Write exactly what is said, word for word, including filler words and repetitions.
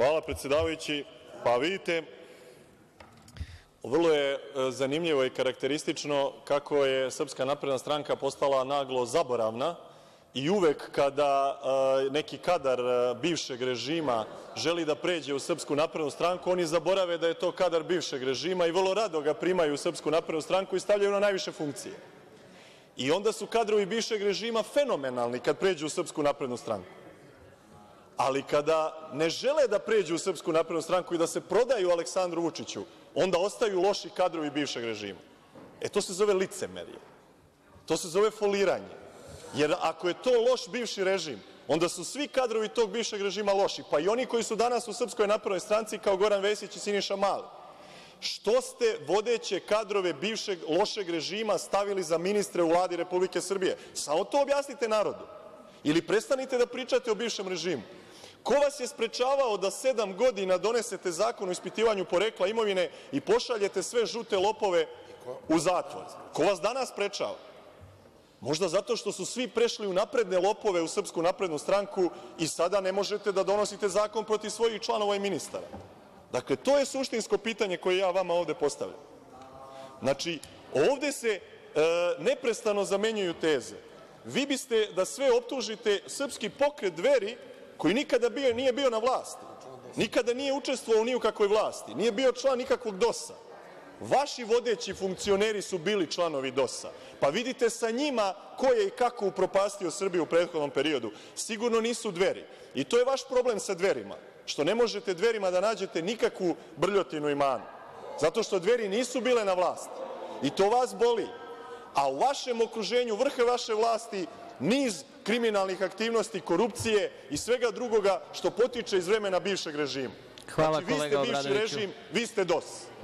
Hvala, predsedavajući. Pa vidite, vrlo je zanimljivo i karakteristično kako je Srpska napredna stranka postala naglo zaboravna i uvek kada neki kadar bivšeg režima želi da pređe u Srpsku naprednu stranku, oni zaborave da je to kadar bivšeg režima i vrlo rado ga primaju u Srpsku naprednu stranku i stavljaju na najviše funkcije. I onda su kadrovi bivšeg režima fenomenalni kad pređu u Srpsku naprednu stranku. Ali kada ne žele da pređu u Srpsku naprednu stranku i da se prodaju Aleksandru Vučiću, onda ostaju loši kadrovi bivšeg režima. E, to se zove licemerje. To se zove foliranje. Jer ako je to loš bivši režim, onda su svi kadrovi tog bivšeg režima loši, pa i oni koji su danas u Srpskoj naprednoj stranci kao Goran Vesić i Siniša Mali. Što ste vodeće kadrove bivšeg lošeg režima stavili za ministre u Vladi Republike Srbije? Samo to objasnite narodu. Ili prestanite da pričate o bivšem režimu. Ko vas je sprečavao da sedam godina donesete zakon o ispitivanju porekla imovine i pošaljete sve žute lopove u zatvor? Ko vas danas sprečava? Možda zato što su svi prešli u napredne lopove u Srpsku naprednu stranku i sada ne možete da donosite zakon protiv svojih članova i ministara. Dakle, to je suštinsko pitanje koje ja vama ovde postavljam. Znači, ovde se neprestano zamenjuju teze. Vi biste da sve optužite Srpski pokret Dveri, koji nikada nije bio na vlasti, nikada nije učestvovao ni u kakvoj vlasti, nije bio član nikakvog dosa. Vaši vodeći funkcioneri su bili članovi dosa. Pa vidite sa njima ko je i kako upropastio Srbiju u prethodnom periodu. Sigurno nisu Dveri. I to je vaš problem sa Dverima, što ne možete Dverima da nađete nikakvu brljotinu i manu. Zato što Dveri nisu bile na vlasti. I to vas boli. A u vašem okruženju, vrha vaše vlasti, niz kriminalnih aktivnosti, korupcije i svega drugoga što potiče iz vremena bivšeg režima. Hvala, znači, kolega vi ste bivši Obradoviću. režim, vi ste dos.